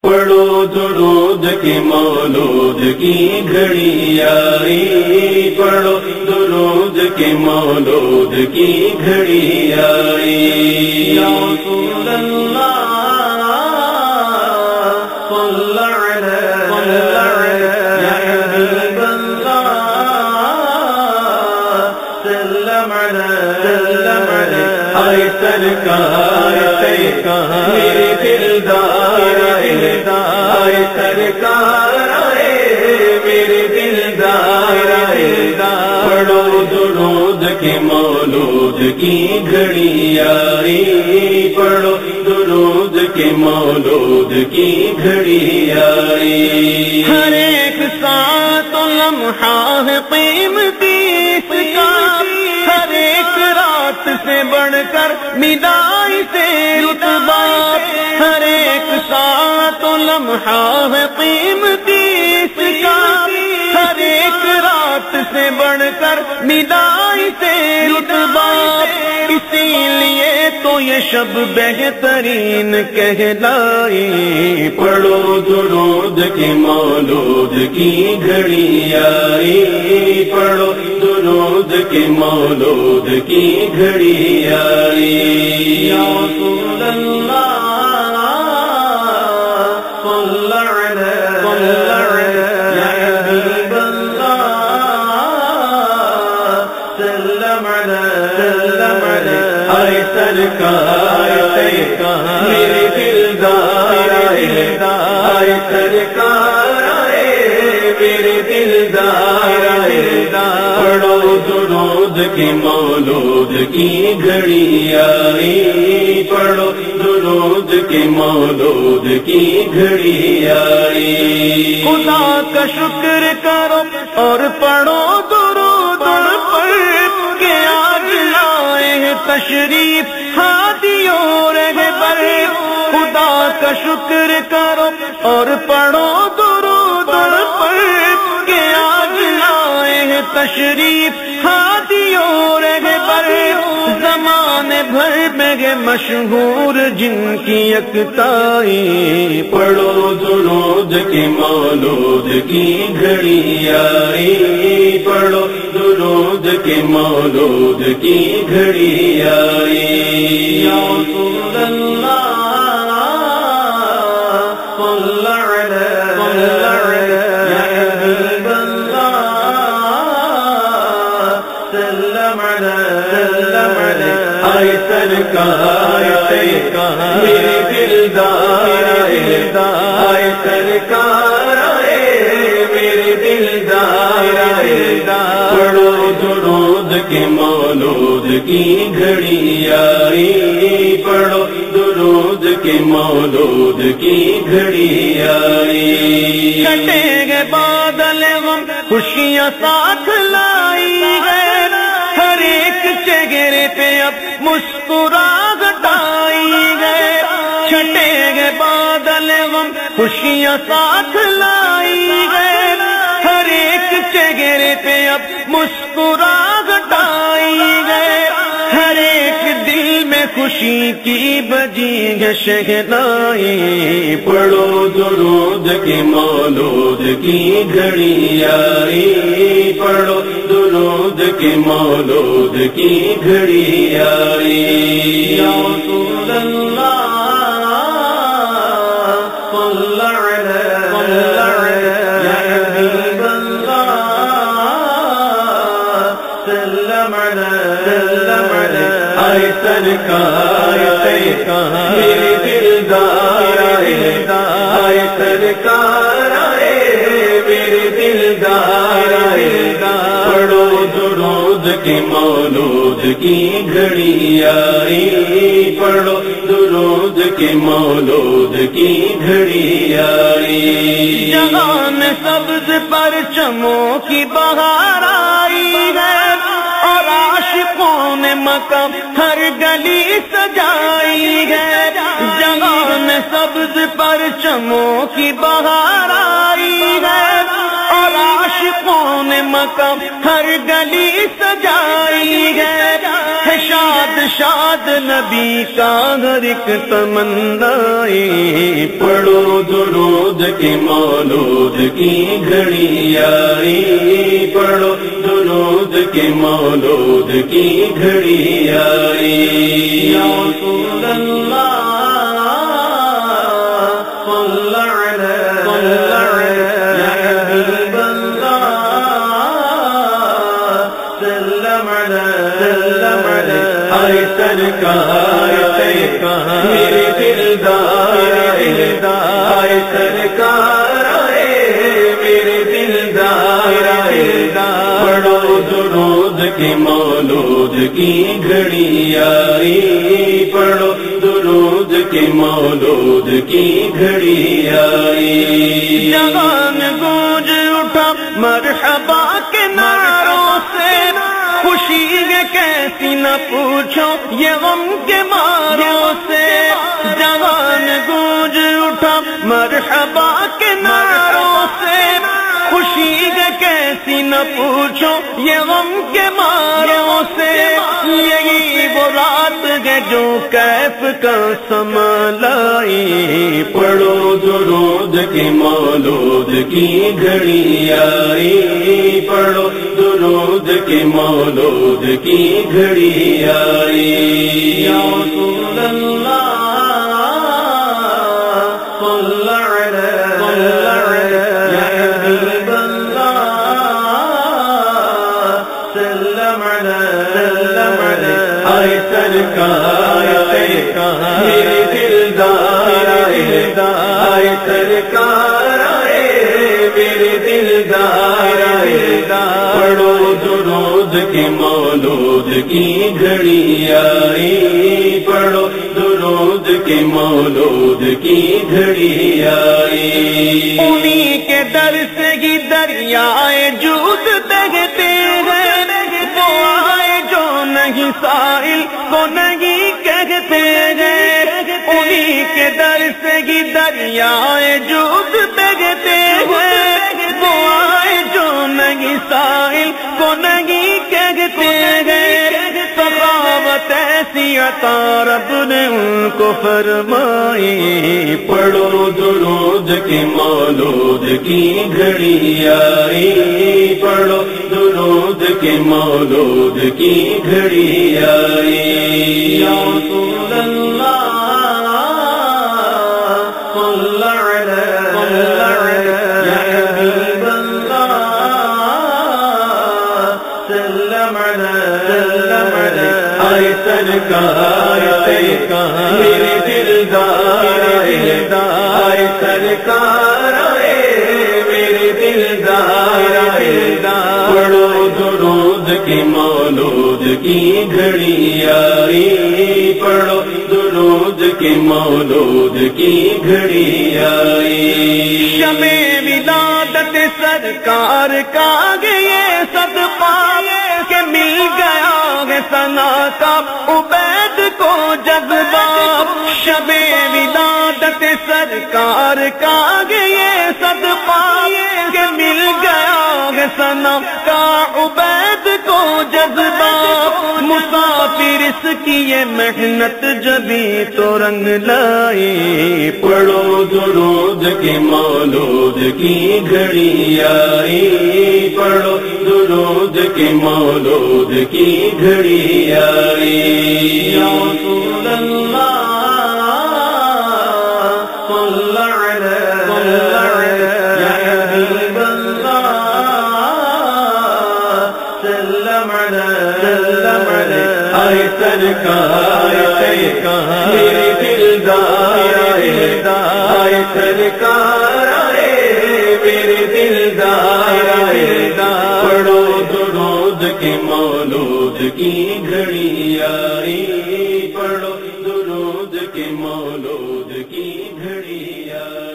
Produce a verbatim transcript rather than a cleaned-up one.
پڑھو درود کے مولود کی گھڑی آئی، پڑھو درود کے مولود کی گھڑی آئی۔ یا رسول اللہ صلی علیہ یا حبیب اللہ سلم علیہ، آئے سرکار میرے دلدار آئے سرکار آئے میرے دلدار آئے، پڑھو درود کے مولود کی گھڑی آئی، پڑھو درود کے مولود کی گھڑی آئی۔ ہر ایک ساتھ لمحہ ہے قیمتی اس کا، ہر ایک رات سے بڑھ کر مدائی سے رتبہ، ہر ایک ساتھ لمحہ ہے قیمتی اس کا، ہر ایک رات سے بڑھ کر مدائی سے رتبہ، اسی لیے تو یہ شب بہترین کہلائی۔ پڑھو درود کے مولود کی گھڑی آئی، پڑھو درود کے مولود کی گھڑی آئی۔ یا رسول اللہ صلی علیہ یا حبیب اللہ سلم علیہ، آئے سرکار میرے دلدار آئے سرکار آئے میرے دلدار آئے، پڑھو درود کے مولود کی گھڑی آئی، پڑھو درود کے مولود کی گھڑی آئی۔ خدا کا شکر کرو اور پڑھو درود پر کہ آج لائے ہیں تشریف ہادیوں رہبر، خدا کا شکر کرو اور پڑھو درود پر کہ آج لائے ہیں تشریف ہادیوں رہبر، زمانے بھر میں مشہور جن کی یکتائی، پڑھو درود کے مولود کی گھڑی آئی، پڑھو درود کے مولود کی گھڑی آئی۔ یا رسول اللہ صلی علیہ یا حبیب اللہ سلم علیہ، آئے سرکار میرے دلدار آئے سرکار آئے میرے دلدار آئے، پڑھو درود کے مولود کی گھڑی آئی، پڑھو درود کے مولود کی گھڑی آئی۔ کٹیں گے بادل غم خوشیاں ساتھ لائی ہے، ہر ایک چہرے پہ اب مسکراہٹ آئی ہے، چھٹیں گے بادل غم خوشیاں ساتھ لائی ہے، ہر ایک چہرے پہ اب مسکراہٹ آئی ہے، ہر ایک دل میں خوشی کی بجی ہے شہنائی، پڑھو درود کے مولود کی گھڑی آئی، پڑھو درود کے مولود کی گھڑی آئی۔ یا رسول اللہ صلی علیہ یا حبیب اللہ سلم علیہ، آئے سرکار میرے دلدار آئے سرکار آئے میرے دلدار آئے، پڑھو درود کے مولود کی گھڑی آئی، پڑھو درود کے مولود کی گھڑی آئی۔ جہاں میں سبز پرچموں کی بہار آئی ہے، اور عاشقوں نے مکہ ہر گلی سجائی ہے، جہاں میں سبز پرچموں کی بہار آئی ہے، اور عاشقوں نے مکہ ہر گلی سجائی ہے، شاد شاد نبی کا ہر ایک تمنائی، پڑھو درود درود کی مولود کی گھڑی آئی، پڑھو درود کی مولود کی گھڑی آئی۔ یا رسول اللہ صل علی یا حبیب اللہ سلم علی سلم علی، آئے سرکار میرے دلدار آئے سرکار آئے میرے دلدار آئے، پڑھو درود کی مولود کی گھڑی آئی، پڑھو درود کی مولود کی گھڑی آئی۔ جہان گونج اٹھا مرحبا کے نعروں سے، خوشی ہے کیسی نہ پوچھو یہ غم کے ماروں سے، جہان گونج اٹھا مرحبا کے نعروں سے، خوشی ہے کیسی نہ پوچھو یہ غم کے ماروں سے، یہی وہ رات ہے جو کیف کا سما لائی، پڑھو درود کی مولود کی گھڑی آئی، پڑھو درود کی مولود کی گھڑی آئی۔ یا رسول اللہ صل علی یا حبیب اللہ سلم علی سلم علی، آئے سرکار میرے دلدار آئے، آئے سرکار آئے میرے دلدار آئے، پڑھو درود کی مولود کی گھڑی آئی، پڑھو درود کی مولود کی گھڑی آئی۔ انہی کے در سے ہی دریائے جود بہتے ہیں، وہ آئے جو نہیں سائل کو نہیں کہتے ہیں، انہی کے در سے ہی دریائے جود بہتے ہیں، وہ آئے جو نہیں سائل کو نہیں کہتے ہیں، سخاوت ایسی عطا رب نے ان کو فرمائی، پڑھو درود کی مولود کی گھڑی آئی، پڑھو درود کی مولود کی گھڑی آئی۔ یا رسول اللہ صل علی یا حبیب اللہ سلم علی سلم علی، آئے سرکار میرے دلدار آئے، آئے سرکار آئے میرے دلدار آئے، پڑھو درود کی مولود کی گھڑی آئی، پڑھو درود کی مولود کی گھڑی آئی۔ شمع ولادت سرکار کا یہ صدقہ کہ مل گیا ہے ثنا کا عبید کو جذبہ، شمع ولادت سرکار کا یہ صدقہ کہ مل گیا ہے ثنا کا عبید کو جذبہ، مسافر اس کی یہ محنت جبھی تو رنگ لائی، پڑھو درود کی مولود کی گھڑی آئی، پڑھو درود کی مولود کی گھڑی آئی۔ یا رسول اللہ صل علی یا حبیب اللہ سلم علی سلم علی، آئے سرکار میرے دلدار آئے، آئے سرکار آئے میرے دلدار آئے، پڑھو درود کی مولود کی گھڑی آئی، پڑھو درود کی مولود کی گھڑی آئی۔